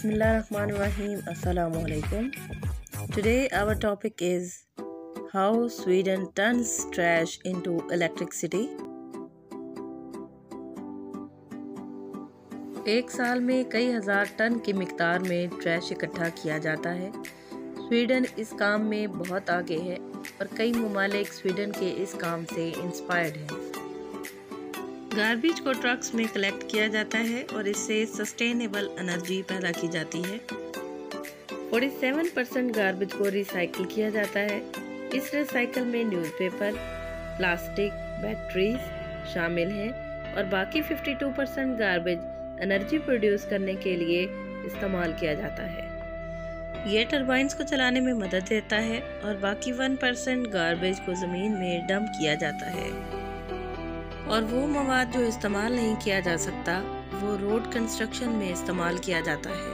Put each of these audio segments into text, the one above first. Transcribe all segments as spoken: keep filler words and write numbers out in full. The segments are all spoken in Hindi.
Bismillahirrahmanirrahim. Assalamu alaikum. Today our topic is how Sweden turns trash into electricity. एक साल में कई हजार टन की मिकदार में ट्रैश इकट्ठा किया जाता है। स्वीडन इस काम में बहुत आगे है और कई ममालिक स्वीडन के इस काम से इंस्पायर्ड हैं। गार्बेज को ट्रक्स में कलेक्ट किया जाता है और इससे सस्टेनेबल एनर्जी पैदा की जाती है। सैंतालीस परसेंट गार्बेज को रिसाइकिल किया जाता है। इस रिसाइकिल में न्यूज़पेपर, प्लास्टिक, बैटरीज शामिल हैं और बाकी बावन परसेंट गार्बेज एनर्जी प्रोड्यूस करने के लिए इस्तेमाल किया जाता है। यह टरबाइंस को चलाने में मदद देता है और बाकी एक परसेंट गार्बेज को ज़मीन में डंप किया जाता है और वो मवाद जो इस्तेमाल नहीं किया जा सकता वो रोड कंस्ट्रक्शन में इस्तेमाल किया जाता है।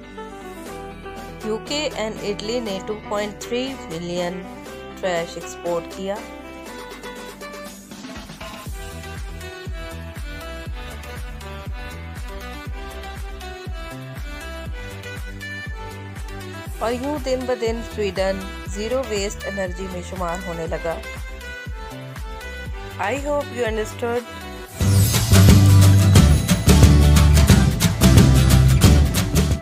यूके एंड इटली ने दो पॉइंट तीन मिलियन ट्रैश एक्सपोर्ट किया। और यूं दिन ब दिन स्वीडन जीरो वेस्ट एनर्जी में शुमार होने लगा। I hope you understood